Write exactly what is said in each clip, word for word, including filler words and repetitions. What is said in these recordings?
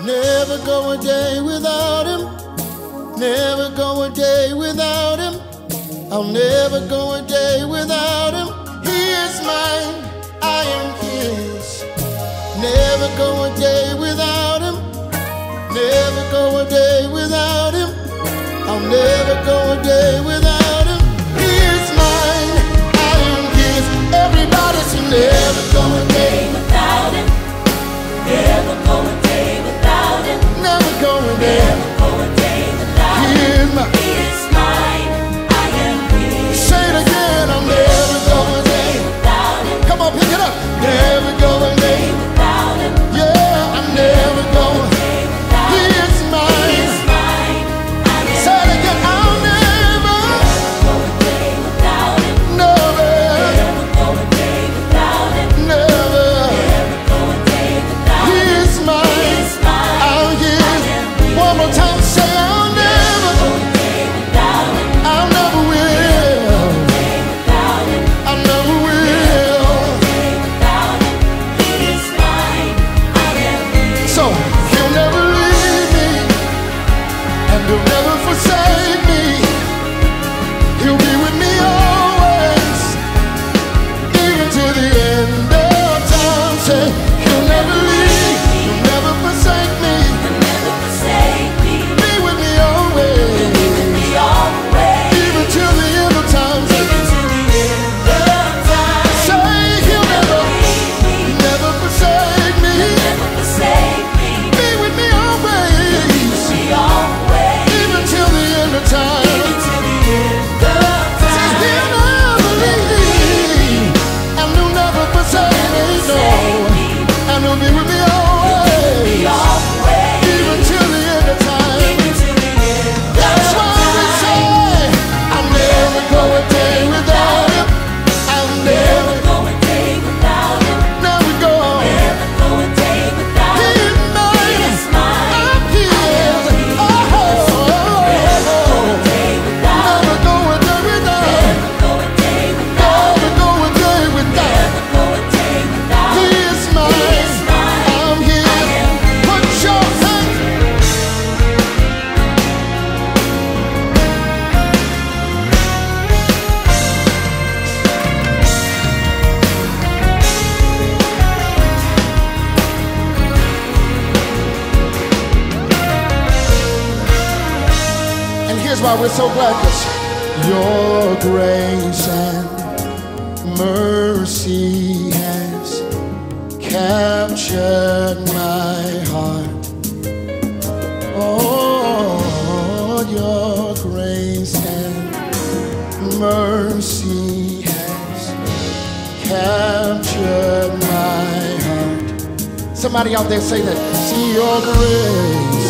Never go a day without him. Never go a day without him. I'll never go a day without him. He is mine, I am his. Never go a day without him. Never go a day without him. I'll never go a day without him. He is mine, I am his. Everybody should never go a day without him. Never go a day without him. Never go a day. Never go a day without him. He is mine. He is mine, I am his. Say it again, I'll never go a day without him. Come on, pick it up. Never go a day without him. Yeah, I'm never going. He is mine. He is mine, I am Say it again, I'll never go a day without him. Never, Never go a day without him. never. Never go a day without He him. is mine. He is mine, I'll I give. am his. One more time, say I'll never. Go a day without him. I'll never will. Day without him. I never will. Day without him. He is mine, I am his. So he'll never leave me, and he'll never forsake me. He'll be with me always, even to the end of time. Say he'll never leave, he'll never forsake me. Never forsake me. Be with me always, Me always. even till the end of time. Even to the end of time. Say he'll never, Leave me. never forsake me. Never forsake me. Be with me always, Me always. even till the end of time. Even to the end of Say time. he'll never leave, and he'll never forsake me. No, and he'll be with me Me always, always. even till the end of time. Even to the end That's of why we time. say I'll never go a day without him. I'll never, Never go a day without him. never go. Never go a day without He him. is mine. He is mine. I'm his. Oh, Never go a day without him. never go a day without him. Never go a day without Never him. go a day without him. Never go a day without He him. is mine. is mine. I'm his. Put your hands. And here's why we're so glad, 'cause your grace and mercy has captured my heart. Oh, your grace and mercy has captured my heart. Somebody out there say that. See your grace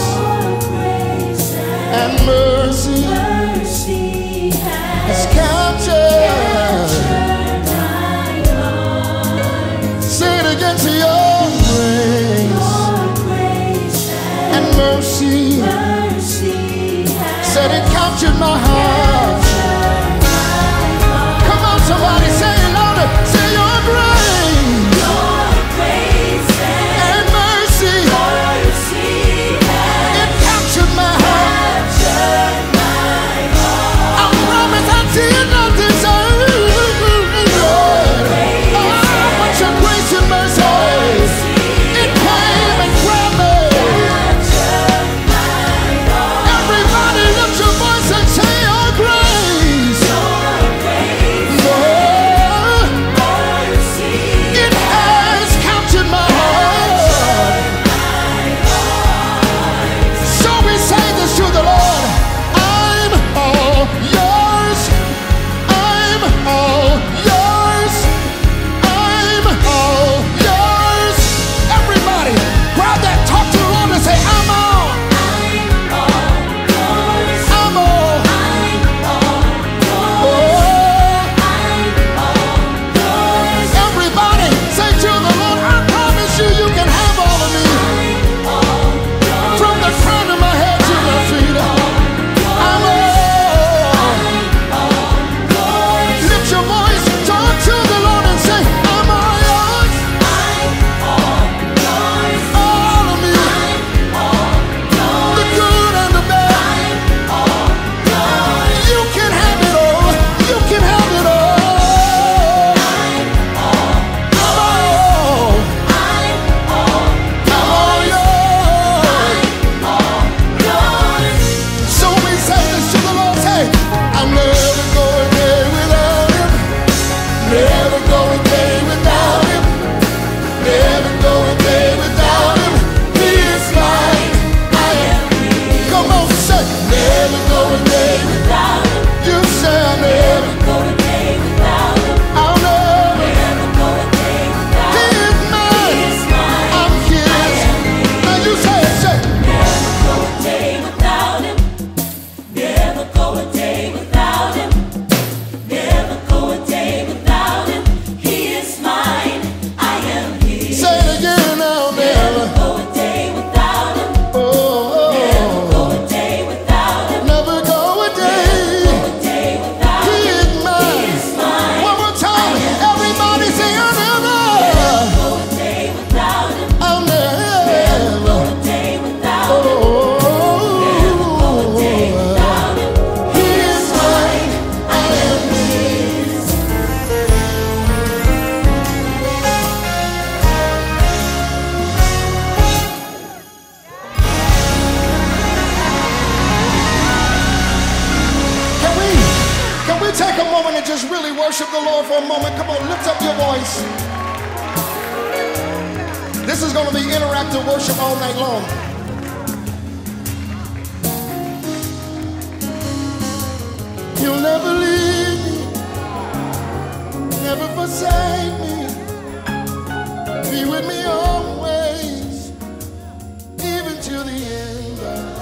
and mercy Mercy has has captured. captured my heart. Say it again, to your grace Your grace and mercy. mercy has Said it captured my heart. captured my heart. Come on, somebody say it louder. Say your grace Your grace and mercy. mercy has It captured my heart. captured my heart. I promise I did not deserve it. Oh, but your grace and mercy Lord for a moment. Come on, lift up your voice. This is going to be interactive worship all night long. You'll never leave me, never forsake me. Be with me always, even till the end.